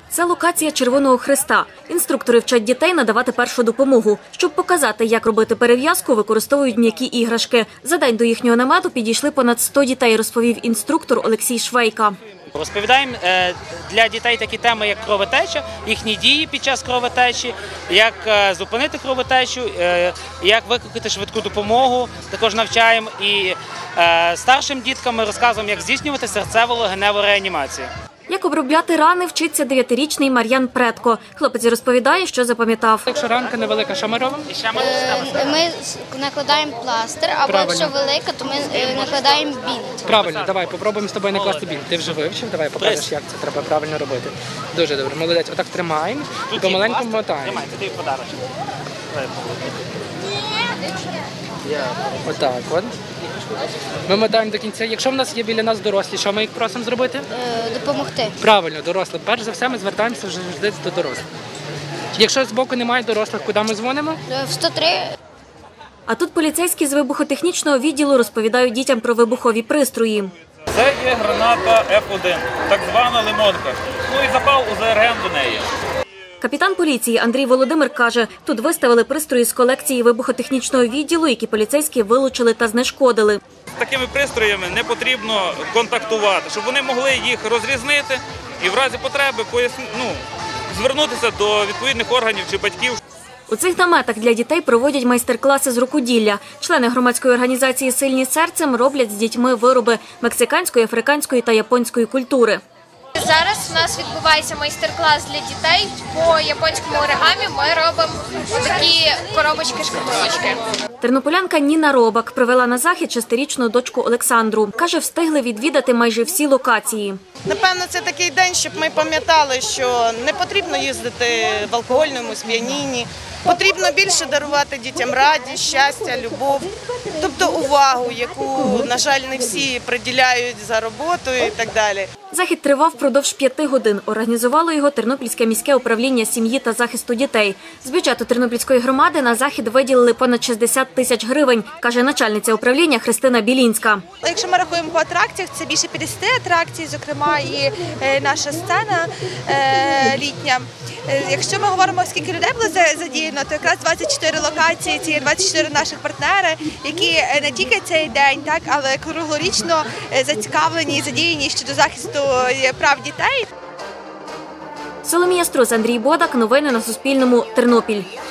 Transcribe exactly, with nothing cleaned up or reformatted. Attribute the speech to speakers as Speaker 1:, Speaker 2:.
Speaker 1: Це локація Червоного Хреста. Інструктори вчать дітей надавати першу допомогу. Щоб показати, як робити перев'язку, використовують м'які іграшки. За день до їхнього намету підійшли понад сто дітей, розповів інструктор Олексій Швейка.
Speaker 2: Розповідаємо для дітей такі теми, як кровотеча, їхні дії під час кровотечі, як зупинити кровотечу, як викликати швидку допомогу. Також навчаємо і старшим діткам ми розказуємо, як здійснювати серцево-легеневу реанімацію.
Speaker 1: Як обробляти рани, вчиться дев'ятирічний Мар'ян Предко. Хлопець розповідає, що запам'ятав.
Speaker 3: Якщо ранка невелика, що ми робимо?
Speaker 4: Ми накладаємо пластир, або якщо велика, то ми накладаємо бінт.
Speaker 3: Правильно, давай, попробуємо з тобою накласти бінт. Ти вже вивчив, давай покажеш, як це треба правильно робити. Дуже добре, молодець. Отак тримаємо, помаленьку мотаємо.
Speaker 2: Тримай, це тобі подарочок.
Speaker 3: Отак от. Ми мотаємо до кінця. Якщо в нас є біля нас дорослі, що ми їх просимо зробити?
Speaker 4: Допомогти.
Speaker 3: Правильно, дорослі. Перш за все ми звертаємося завжди до дорослих. Якщо з боку немає дорослих, куди ми дзвонимо?
Speaker 4: В сто три.
Speaker 1: А тут поліцейські з вибухотехнічного відділу розповідають дітям про вибухові пристрої.
Speaker 5: Це є граната Еф один, так звана лимонка. Ну і запал у ЗРГ до неї.
Speaker 1: Капітан поліції Андрій Володимир каже, тут виставили пристрої з колекції вибухотехнічного відділу, які поліцейські вилучили та знешкодили.
Speaker 5: З такими пристроями не потрібно контактувати, щоб вони могли їх розрізнити і в разі потреби поясни, ну, звернутися до відповідних органів чи батьків.
Speaker 1: У цих наметах для дітей проводять майстер-класи з рукоділля. Члени громадської організації «Сильні серцем» роблять з дітьми вироби мексиканської, африканської та японської культури.
Speaker 6: Зараз у нас відбувається майстер-клас для дітей по японському оригамі. Ми робимо такі коробочки-шкатулочки.
Speaker 1: Тернополянка Ніна Робак привела на захід шестирічну дочку Олександру. Каже, встигли відвідати майже всі локації.
Speaker 7: Напевно, це такий день, щоб ми пам'ятали, що не потрібно їздити в алкогольному сп'янінні. Потрібно більше дарувати дітям радість, щастя, любов, тобто увагу, яку, на жаль, не всі приділяють за роботою і так далі.
Speaker 1: Захід тривав впродовж п'яти годин. Організувало його Тернопільське міське управління сім'ї та захисту дітей. З бюджету Тернопільської громади на захід виділили понад шістдесят тисяч гривень, каже начальниця управління Христина Білінська.
Speaker 8: Якщо ми рахуємо по атракціях, це більше п'ятдесят атракцій, зокрема і наша сцена літня. Якщо ми говоримо, скільки людей було задіяно, то якраз двадцять чотири локації, ці двадцять чотири наших партнери, які не тільки цей день, так, але круглорічно зацікавлені і задіяні щодо захисту прав дітей.
Speaker 1: Соломія Струс, Андрій Бодак. Новини на Суспільному. Тернопіль.